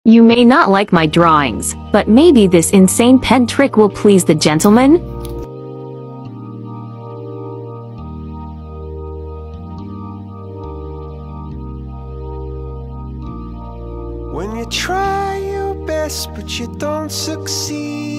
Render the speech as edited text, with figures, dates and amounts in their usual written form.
You may not like my drawings, but maybe this insane pen trick will please the gentleman? When you try your best but you don't succeed,